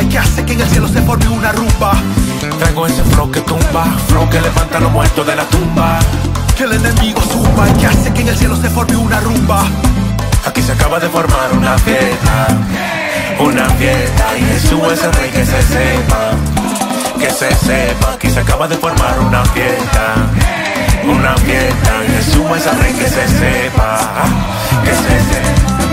y que hace que en el cielo se forme una rumba. Traigo ese flow que tumba, flow que levanta a los muertos de la tumba. Que el enemigo zumba y que hace que en el cielo se forme una rumba. Aquí se acaba de formar una fiesta, y Jesús es el rey, que se sepa, aquí se acaba de formar una fiesta, y Jesús es el rey, que se sepa, que se sepa.